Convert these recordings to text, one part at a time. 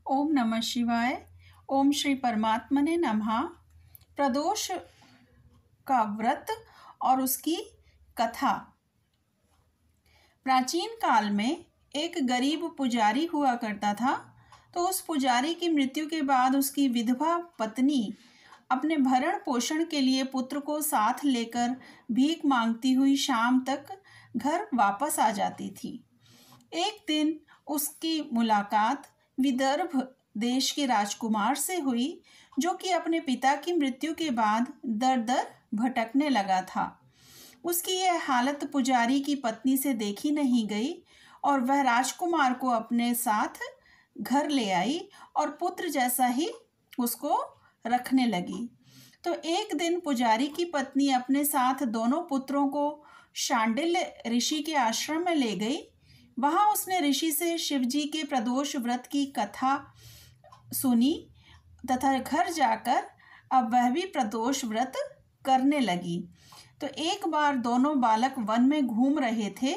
ओम नमः शिवाय। ओम श्री परमात्मने नमः। प्रदोष का व्रत और उसकी कथा। प्राचीन काल में एक गरीब पुजारी हुआ करता था। तो उस पुजारी की मृत्यु के बाद उसकी विधवा पत्नी अपने भरण पोषण के लिए पुत्र को साथ लेकर भीख मांगती हुई शाम तक घर वापस आ जाती थी। एक दिन उसकी मुलाकात विदर्भ देश के राजकुमार से हुई, जो कि अपने पिता की मृत्यु के बाद दर दर भटकने लगा था। उसकी यह हालत पुजारी की पत्नी से देखी नहीं गई और वह राजकुमार को अपने साथ घर ले आई और पुत्र जैसा ही उसको रखने लगी। तो एक दिन पुजारी की पत्नी अपने साथ दोनों पुत्रों को शांडिल्य ऋषि के आश्रम में ले गई। वहां उसने ऋषि से शिवजी के प्रदोष व्रत की कथा सुनी तथा घर जाकर अब वह भी प्रदोष व्रत करने लगी। तो एक बार दोनों बालक वन में घूम रहे थे।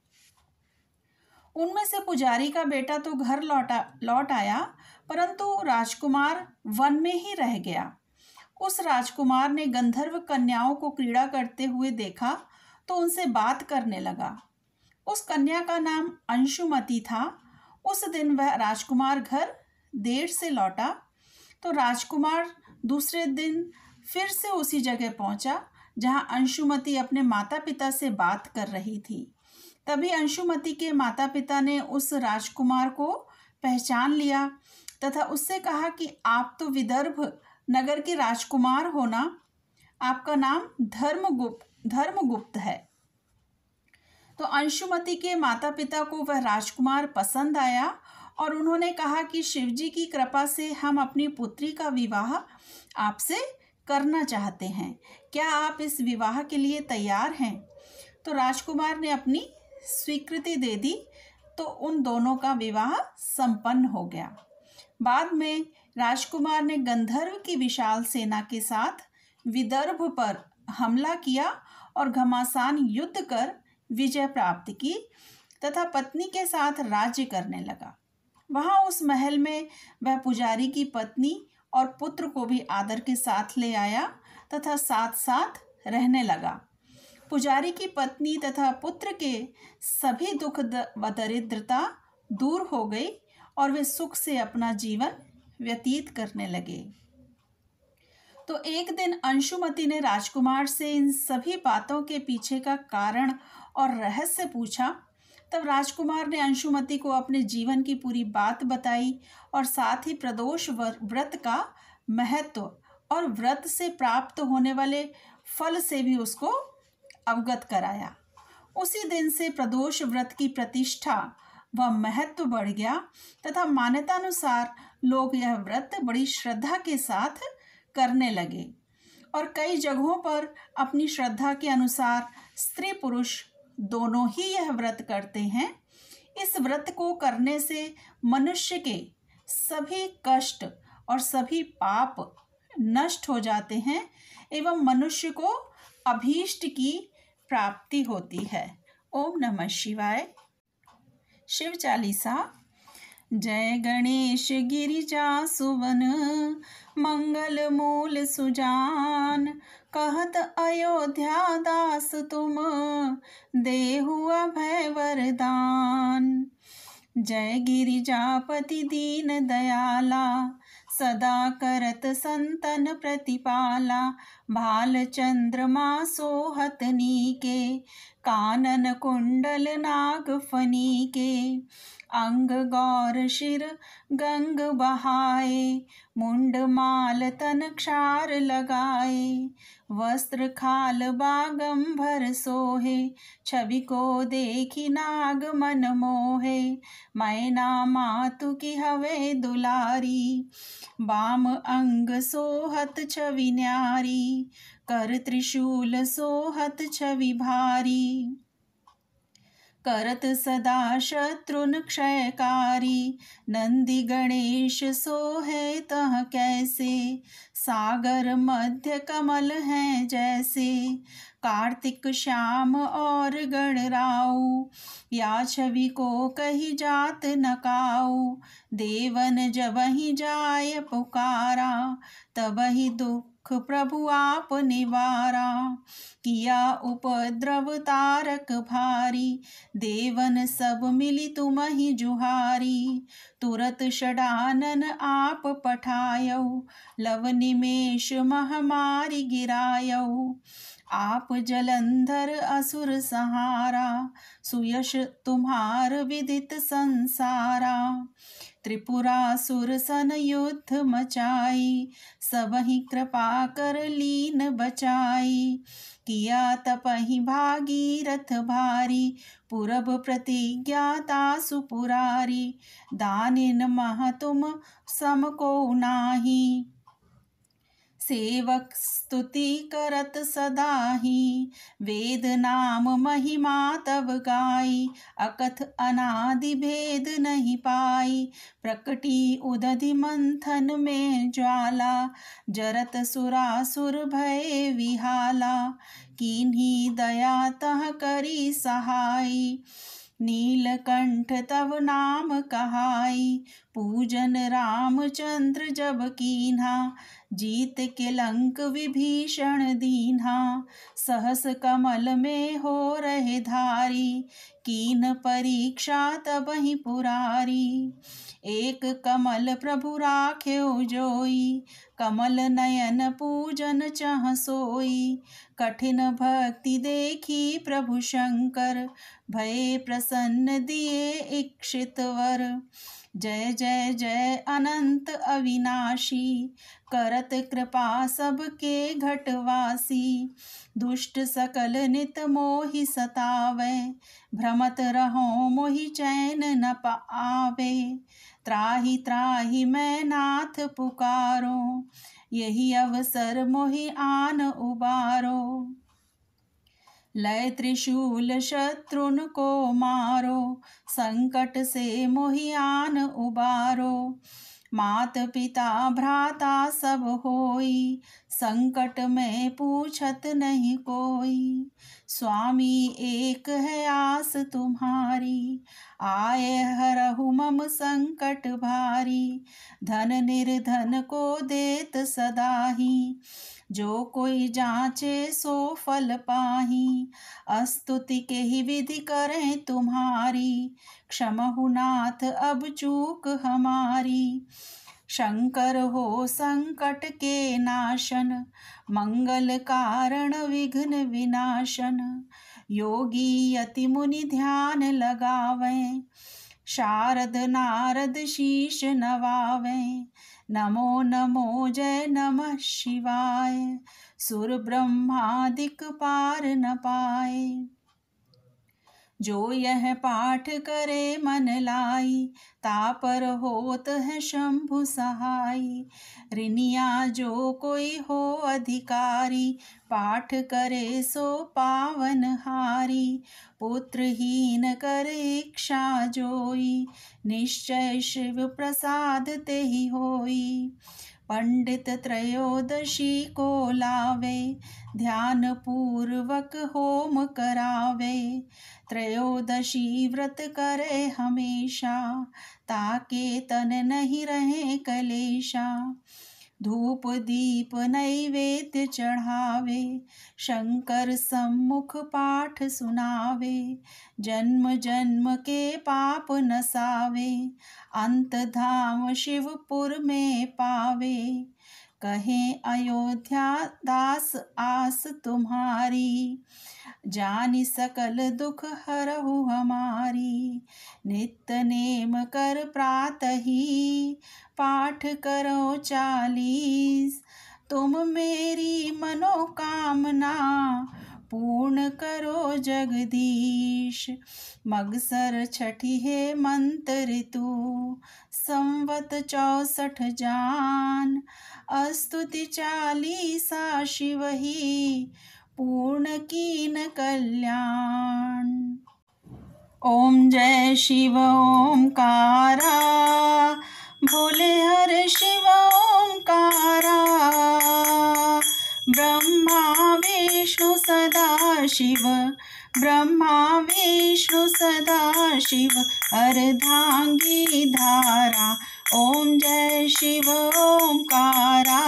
उनमें से पुजारी का बेटा तो घर लौट आया, परंतु राजकुमार वन में ही रह गया। उस राजकुमार ने गंधर्व कन्याओं को क्रीड़ा करते हुए देखा तो उनसे बात करने लगा। उस कन्या का नाम अंशुमति था। उस दिन वह राजकुमार घर देर से लौटा तो राजकुमार दूसरे दिन फिर से उसी जगह पहुंचा जहां अंशुमति अपने माता पिता से बात कर रही थी। तभी अंशुमति के माता पिता ने उस राजकुमार को पहचान लिया तथा उससे कहा कि आप तो विदर्भ नगर के राजकुमार हो ना, आपका नाम धर्मगुप्त है। तो अंशुमति के माता पिता को वह राजकुमार पसंद आया और उन्होंने कहा कि शिवजी की कृपा से हम अपनी पुत्री का विवाह आपसे करना चाहते हैं, क्या आप इस विवाह के लिए तैयार हैं? तो राजकुमार ने अपनी स्वीकृति दे दी। तो उन दोनों का विवाह संपन्न हो गया। बाद में राजकुमार ने गंधर्व की विशाल सेना के साथ विदर्भ पर हमला किया और घमासान युद्ध कर विजय प्राप्त की तथा पत्नी के साथ राज्य करने लगा। वहां उस महल में वह पुजारी की पत्नी और पुत्र को भी आदर के साथ ले आया तथा साथ साथ रहने लगा। पुजारी की पत्नी तथा पुत्र के सभी दुख व दरिद्रता दूर हो गई और वे सुख से अपना जीवन व्यतीत करने लगे। तो एक दिन अंशुमति ने राजकुमार से इन सभी बातों के पीछे का कारण और रहस्य पूछा। तब राजकुमार ने अंशुमति को अपने जीवन की पूरी बात बताई और साथ ही प्रदोष व्रत का महत्व और व्रत से प्राप्त होने वाले फल से भी उसको अवगत कराया। उसी दिन से प्रदोष व्रत की प्रतिष्ठा व महत्व बढ़ गया तथा मान्यतानुसार लोग यह व्रत बड़ी श्रद्धा के साथ करने लगे और कई जगहों पर अपनी श्रद्धा के अनुसार स्त्री पुरुष दोनों ही यह व्रत करते हैं। इस व्रत को करने से मनुष्य के सभी कष्ट और सभी पाप नष्ट हो जाते हैं एवं मनुष्य को अभीष्ट की प्राप्ति होती है। ओम नमः शिवाय। शिव चालीसा। जय गणेश गिरिजा सुवन मंगल मूल सुजान, कहत अयोध्या दास तुम देहु अभय वरदान। जय गिरिजापति दीन दयाला, सदा करत संतन प्रतिपाला। भाल चंद्रमा सोहत नीके, कानन कुंडल नाग फनीके। अंग गौर शिर गंग बहाए, मुंड माल तन क्षार लगाए। वस्त्र खाल बागंभर सोहे, छवि को देखी नाग मन मोहे। मैना मातु की हवे दुलारी, बाम अंग सोहत छवि न्यारी। कर त्रिशूल सोहत छवि भारी, करत सदा शत्रुन क्षयकारी। नंदी गणेश सोहे तह कैसे, सागर मध्य कमल हैं जैसे। कार्तिक श्याम और गणराऊ, या छवि को कही जात न काऊ। देवन जब ही जाय पुकारा, तब ही दुख प्रभु आप निवारा। किया उपद्रव तारक भारी, देवन सब मिली तुम ही जुहारी। तुरत षडानन आप पठायौ, लव निमेष महामारी गिरायौ। आप जलंधर असुर संहारा, सुयश तुम्हार विदित संसारा। त्रिपुरासुर सन युद्ध मचाई, सबहि कृपा कर लीन बचाई। किया तपहि भागीरथ भारी, पुरब प्रतिज्ञा तासु पुरारी। दानिन मह तुम सम को नाही, सेवक स्तुति करत सदाही। वेद नाम महिमा तब गाई, अकथ अनादि भेद नहीं पाई। प्रकटी उदधि मंथन में ज्वाला, जरत सुरासुर भय विहाला। कीन्ही दया तह करी सहाई, नीलकंठ तव नाम कहाई। पूजन रामचंद्र जब कीन्हा, जीत के लंक विभीषण दीन्हा। सहस कमल में हो रहे धारी, कीन परीक्षा तब ही पुरारी। एक कमल प्रभु राख्यो जोई, कमल नयन पूजन चह सोई। कठिन भक्ति देखी प्रभु शंकर, भय प्रसन्न दिए इक्षित वर। जय जय जय अनंत अविनाशी, करत कृपा सबके घटवासी। दुष्ट सकल नित मोहि सतावे, भ्रमत रहो मोहि चैन न पावे। त्राहि त्राहि मैं नाथ पुकारो, यही अवसर मोहि आन उबारो। लय त्रिशूल शत्रुन को मारो, संकट से मोहि आन उबारो। मात पिता भ्राता सब होई, संकट में पूछत नहीं कोई। स्वामी एक है आस तुम्हारी, आए हरहु मम संकट भारी। धन निर्धन को देत सदाही, जो कोई जांचे सो फल पाही। स्तुति के ही विधि करें तुम्हारी, क्षमहु नाथ अब चूक हमारी। शंकर हो संकट के नाशन, मंगल कारण विघ्न विनाशन। योगी यति मुनि ध्यान लगावें, शारद नारद शीश नवावें। नमो नमो जय नमः शिवाय, सुर ब्रह्मादिक पार न पाए। जो यह पाठ करे मन लाई, तापर होत है शंभु सहाई। ऋनिया जो कोई हो अधिकारी, पाठ करे सो पावन हारी। पुत्रहीन करे इच्छा जोई, निश्चय शिव प्रसाद ते ही होई। पंडित त्रयोदशी को लावे, ध्यान पूर्वक होम करावे। त्रयोदशी व्रत करे हमेशा, ताके तन नहीं रहे कलेशा। धूप दीप नैवेद्य चढ़ावे, शंकर सम्मुख पाठ सुनावे। जन्म जन्म के पाप नसावे, अंत धाम शिवपुर में पावे। कहें अयोध्या दास आस तुम्हारी, जानि सकल दुख हरहु हमारी। नित्य नेम कर प्रातहि, पाठ करो 40। तुम मेरी मनोकामना, पूर्ण करो जगदीश। मगसर छठी है मंत्र ऋतु, संवत 64 जान। स्तुति 40 शिव ही, पूर्ण कीन कल्याण। ओम जय शिव ओंकारा, भोले हर शिव ओंकारा। ब्रह्मा विष्णु सदा शिव ब्रह्मा विष्णु सदा शिव अर्धांगी धारा। ओम जय शिव ओंकारा।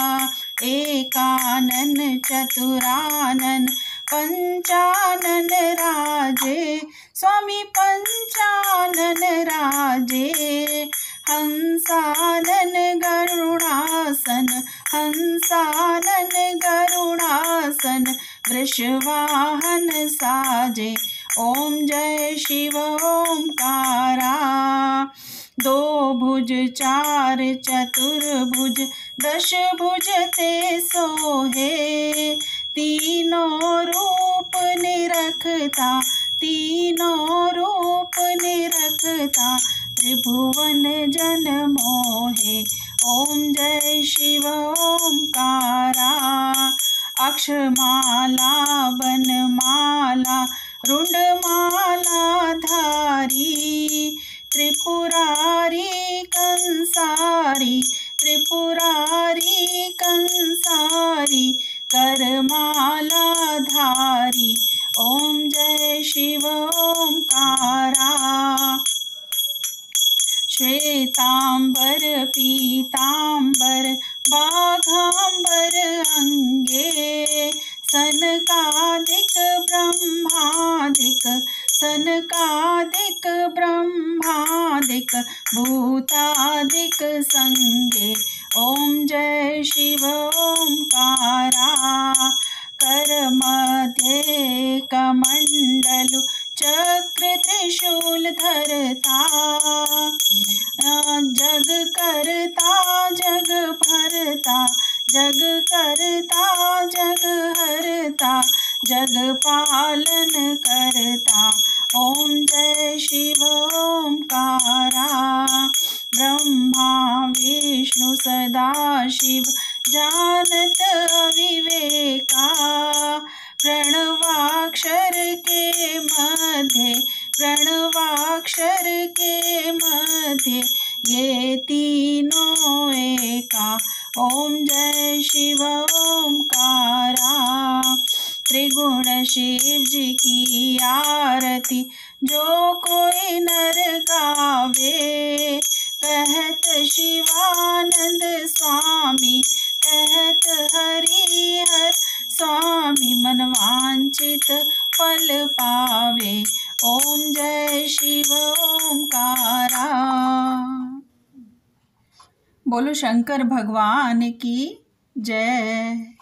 एकानन चतुरानन पंचानन राजे स्वामी पंचानन राजे। हंसानन गरुड़ासन हंसानन गरुड़ासन वृषवाहन साजे। ओम जय शिव ओंकारा। दो भुज चार चतुर्भुज दश भुज ते सोहे। तीनों रूप निरखता तीनों रूप निरखता त्रिभुवन जन मोहे। ओम जय शिव ओंकारा। अक्षमाला बनमाला रुंडमाला धारी। त्रिपुरारी कंसारी त्रिपुरारी कंसारी करमाला धारी। ओम जय शिव ओंकारा। श्वेतांबर पीतांबर बाघांबर अंगे। सनकादिक ब्रह्मादिक सनकादिक ब्रह्मादिक भूतादिक संगे। ओम जय शिव ओंकारा। कर मध्य कमंडलु चक्र त्रिशूल धरता। जग करता जग भरता जग करता जग हरता जग पालन करता। ओम जय शिव ओंकारा। ब्रह्मा विष्णु सदा शिव जानत अविवेका। प्रणवाक्षर के मध्य प्रणवाक्षर के मध्य ये तीनों एका। ओम जय शिव ओंकारा। त्रिगुण शिव जी की आरती जो कोई नर गावे। कहत शिवानंद स्वामी कहत हरिहर स्वामी मनवांचित फल पावे। ओम जय शिव ओंकारा। बोलो शंकर भगवान की जय।